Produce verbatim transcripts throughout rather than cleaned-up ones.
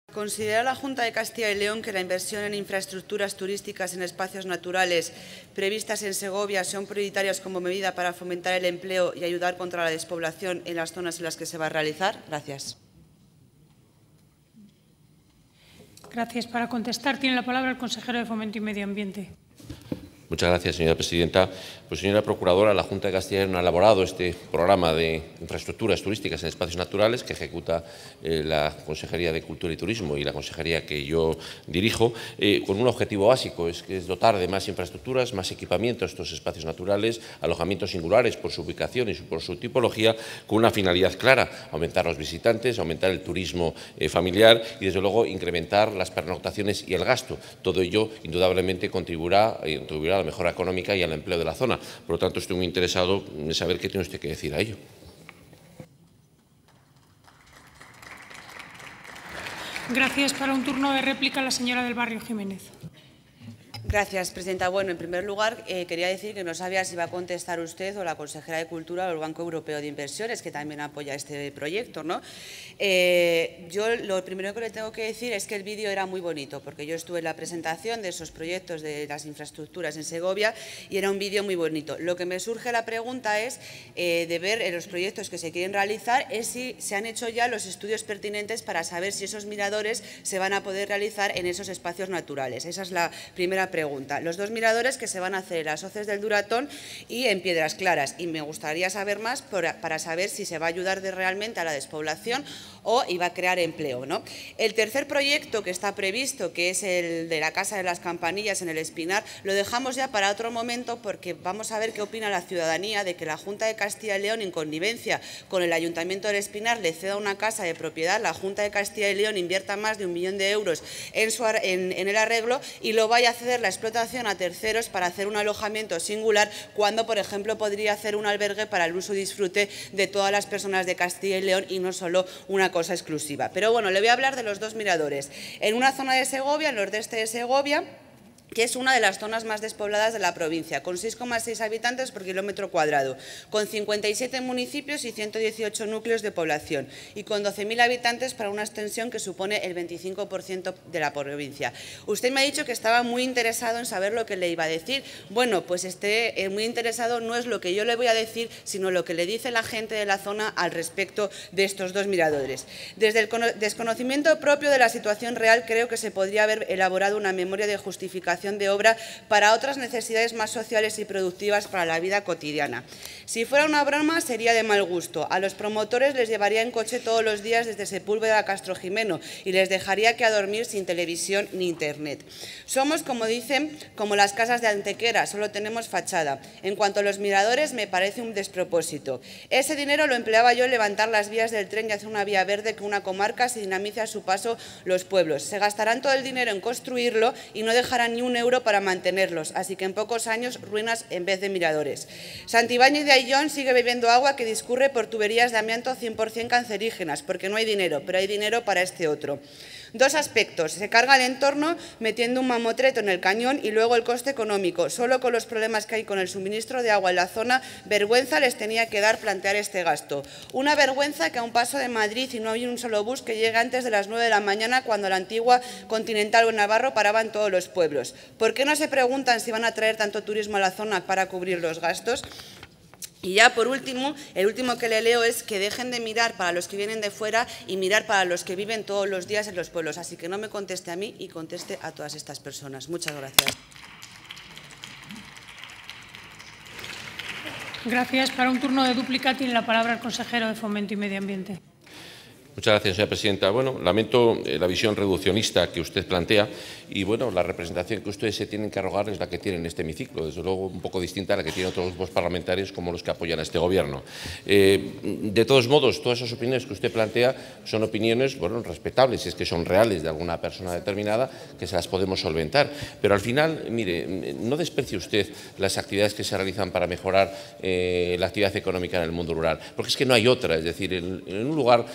¿Considera la Junta de Castilla y León que la inversión en infraestructuras turísticas en espacios naturales previstas en Segovia son prioritarias como medida para fomentar el empleo y ayudar contra la despoblación en las zonas en las que se va a realizar? Gracias. Gracias. Para contestar tiene la palabra el consejero de Fomento y Medio Ambiente. Muchas gracias, señora presidenta. Pues, señora procuradora, la Junta de Castilla y León ha elaborado este programa de infraestructuras turísticas en espacios naturales que ejecuta eh, la Consejería de Cultura y Turismo y la consejería que yo dirijo, eh, con un objetivo básico, es que es dotar de más infraestructuras, más equipamiento a estos espacios naturales, alojamientos singulares por su ubicación y por su tipología, con una finalidad clara: aumentar los visitantes, aumentar el turismo eh, familiar y, desde luego, incrementar las pernoctaciones y el gasto. Todo ello, indudablemente, contribuirá, eh, contribuirá a la mejora económica y al empleo de la zona. Por lo tanto, estoy muy interesado en saber qué tiene usted que decir a ello. Gracias. Para un turno de réplica, la señora del Barrio Jiménez. Gracias, presidenta. Bueno, en primer lugar, eh, quería decir que no sabía si iba a contestar usted o la consejera de Cultura o el Banco Europeo de Inversiones, que también apoya este proyecto, ¿no? Eh, yo lo primero que le tengo que decir es que el vídeo era muy bonito, porque yo estuve en la presentación de esos proyectos de las infraestructuras en Segovia y era un vídeo muy bonito. Lo que me surge la pregunta es eh, de ver en los proyectos que se quieren realizar es si se han hecho ya los estudios pertinentes para saber si esos miradores se van a poder realizar en esos espacios naturales. Esa es la primera pregunta. Pregunta. Los dos miradores que se van a hacer en las hoces del Duratón y en Piedras Claras. Y me gustaría saber más para saber si se va a ayudar de realmente a la despoblación o iba a crear empleo, ¿no? El tercer proyecto que está previsto, que es el de la Casa de las Campanillas en el Espinar, lo dejamos ya para otro momento porque vamos a ver qué opina la ciudadanía de que la Junta de Castilla y León, en connivencia con el Ayuntamiento del Espinar, le ceda una casa de propiedad. La Junta de Castilla y León invierta más de un millón de euros en, su, en, en el arreglo y lo vaya a ceder la explotación a terceros para hacer un alojamiento singular, cuando, por ejemplo, podría hacer un albergue para el uso y disfrute de todas las personas de Castilla y León y no solo una cosa exclusiva. Pero bueno, le voy a hablar de los dos miradores. En una zona de Segovia, el nordeste de Segovia, que es una de las zonas más despobladas de la provincia, con seis coma seis habitantes por kilómetro cuadrado, con cincuenta y siete municipios y ciento dieciocho núcleos de población y con doce mil habitantes para una extensión que supone el veinticinco por ciento de la provincia. Usted me ha dicho que estaba muy interesado en saber lo que le iba a decir. Bueno, pues esté eh, muy interesado, no es lo que yo le voy a decir, sino lo que le dice la gente de la zona al respecto de estos dos miradores. Desde el desconocimiento propio de la situación real, creo que se podría haber elaborado una memoria de justificación de obra para otras necesidades más sociales y productivas para la vida cotidiana. Si fuera una broma, sería de mal gusto. A los promotores les llevaría en coche todos los días desde Sepúlveda a Castrojimeno y les dejaría que a dormir sin televisión ni internet. Somos, como dicen, como las casas de Antequera, solo tenemos fachada. En cuanto a los miradores, me parece un despropósito. Ese dinero lo empleaba yo en levantar las vías del tren y hacer una vía verde que una comarca se dinamice a su paso los pueblos. Se gastarán todo el dinero en construirlo y no dejarán ni un un euro para mantenerlos, así que en pocos años ruinas en vez de miradores. Santibáñez de Ayllón sigue bebiendo agua que discurre por tuberías de amianto cien por cien cancerígenas, porque no hay dinero, pero hay dinero para este otro. Dos aspectos: se carga el entorno metiendo un mamotreto en el cañón y luego el coste económico. Solo con los problemas que hay con el suministro de agua en la zona, vergüenza les tenía que dar plantear este gasto. Una vergüenza que a un paso de Madrid y no hay un solo bus que llegue antes de las nueve de la mañana, cuando la antigua Continental o Navarro paraba en todos los pueblos. ¿Por qué no se preguntan si van a traer tanto turismo a la zona para cubrir los gastos? Y ya, por último, el último que le leo es que dejen de mirar para los que vienen de fuera y mirar para los que viven todos los días en los pueblos. Así que no me conteste a mí y conteste a todas estas personas. Muchas gracias. Gracias. Para un turno de dúplica tiene la palabra el consejero de Fomento y Medio Ambiente. Muchas gracias, señora presidenta. Bueno, lamento eh, la visión reduccionista que usted plantea y, bueno, la representación que ustedes se tienen que arrogar es la que tienen en este hemiciclo, desde luego un poco distinta a la que tienen otros grupos parlamentarios como los que apoyan a este Gobierno. Eh, de todos modos, todas esas opiniones que usted plantea son opiniones, bueno, respetables, si es que son reales de alguna persona determinada, que se las podemos solventar. Pero al final, mire, no desprecie usted las actividades que se realizan para mejorar eh, la actividad económica en el mundo rural, porque es que no hay otra. Es decir, en, en un lugar eh, cuyo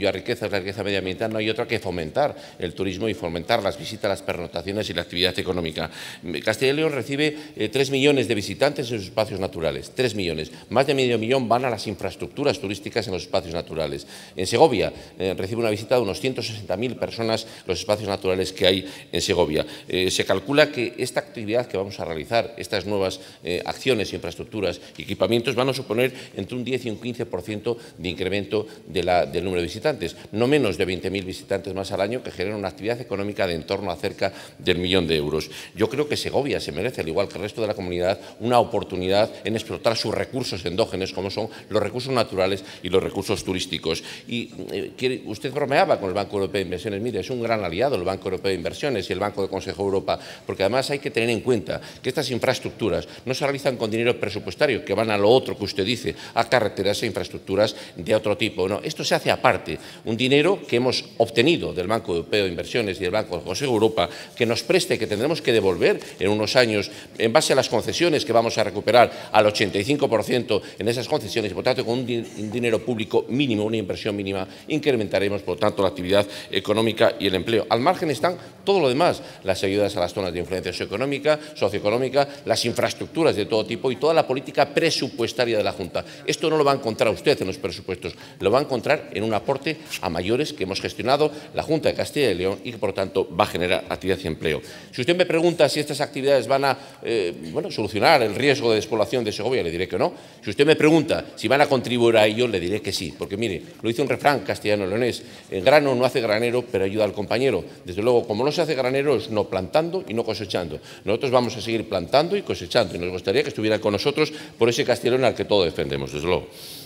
cuya riqueza es la riqueza medioambiental, no hay otra que fomentar el turismo y fomentar las visitas, las pernoctaciones y la actividad económica. Castilla y León recibe eh, tres millones de visitantes en sus espacios naturales, tres millones. Más de medio millón van a las infraestructuras turísticas en los espacios naturales. En Segovia eh, recibe una visita de unos ciento sesenta mil personas los espacios naturales que hay en Segovia. Eh, se calcula que esta actividad que vamos a realizar, estas nuevas eh, acciones, infraestructuras y equipamientos van a suponer entre un diez y un quince por ciento de incremento de la, del número de visitantes, no menos de veinte mil visitantes más al año, que generan una actividad económica de en torno a cerca del millón de euros. Yo creo que Segovia se merece, al igual que el resto de la comunidad, una oportunidad en explotar sus recursos endógenos, como son los recursos naturales y los recursos turísticos. Y eh, quiere, usted bromeaba con el Banco Europeo de Inversiones. Mire, es un gran aliado el Banco Europeo de Inversiones y el Banco de Consejo de Europa, porque además hay que tener en cuenta que estas infraestructuras no se realizan con dinero presupuestario, que van a lo otro que usted dice, a carreteras e infraestructuras de otro tipo. No, esto se hace aparte, un dinero que hemos obtenido del Banco Europeo de Inversiones y del Banco de Consejo de Europa, que nos preste, que tendremos que devolver en unos años en base a las concesiones que vamos a recuperar al ochenta y cinco por ciento en esas concesiones, y por tanto con un, di un dinero público mínimo, una inversión mínima, incrementaremos por tanto la actividad económica y el empleo. Al margen están todo lo demás, las ayudas a las zonas de influencia socioeconómica, socioeconómica, las infraestructuras de todo tipo y toda la política presupuestaria de la Junta. Esto no lo va a encontrar usted en los presupuestos, lo va a encontrar en un aporte a mayores que hemos gestionado la Junta de Castilla y León y que por tanto va a generar actividad y empleo. Si usted me pregunta si estas actividades van a eh, bueno, solucionar el riesgo de despoblación de Segovia, le diré que no. Si usted me pregunta si van a contribuir a ello, le diré que sí, porque mire, lo dice un refrán castellano-leonés: el grano no hace granero, pero ayuda al compañero. Desde luego, como no se hace granero, es no plantando y no cosechando. Nosotros vamos a seguir plantando y cosechando, y nos gustaría que estuvieran con nosotros por ese Castilla y León al que todos defendemos, desde luego.